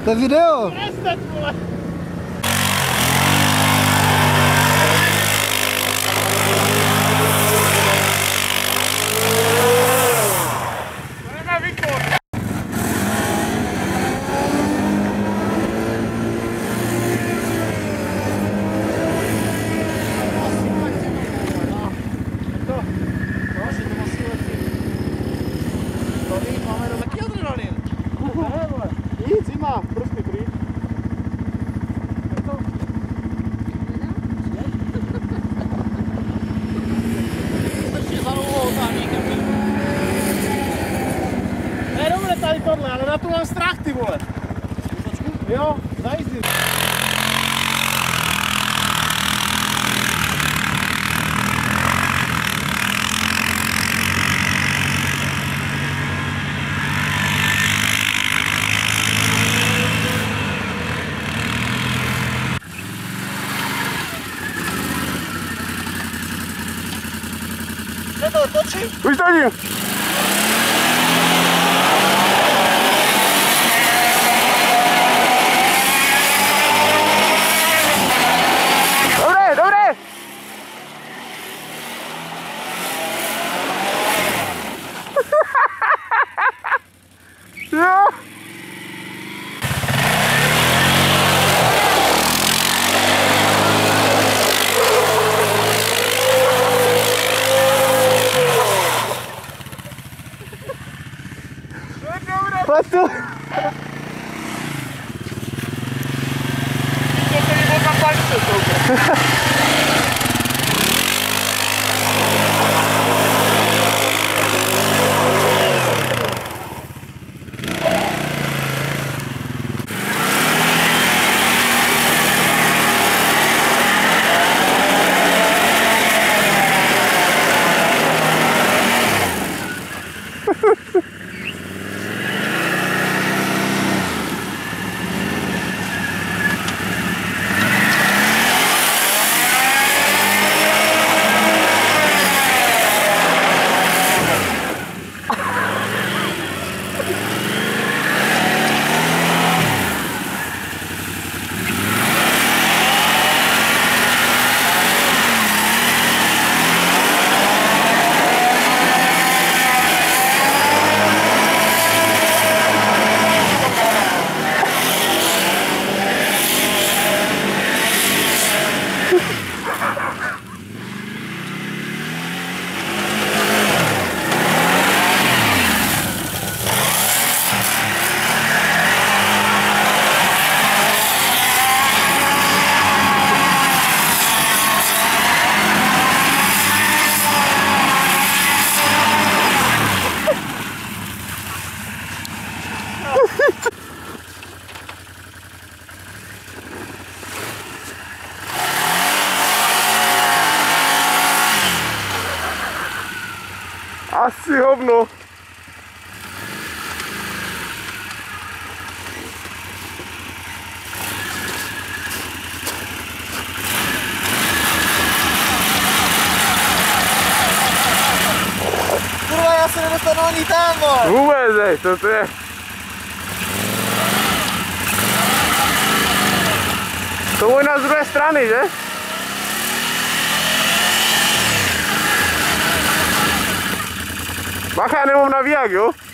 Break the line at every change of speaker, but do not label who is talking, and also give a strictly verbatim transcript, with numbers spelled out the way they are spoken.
To je video.
Přestaň, vole. To nemá výkon. Zima, prsty pryč. Ještě za novou záníkem. To je dobré tady tohle, ale na to mám strach, ty vole. Jo, za jízdy. Co to točí?
Už tady! Dobré, dobré! Jo! Pojď tu!
To se mi moc na palice soukrát.
Asi hovno.
Kurva, já se nedostanu ani tam, vole.
Vůbec, ej, to, to je... To je na z druhé strany, že? Bacha, já nemám navíjak, jo?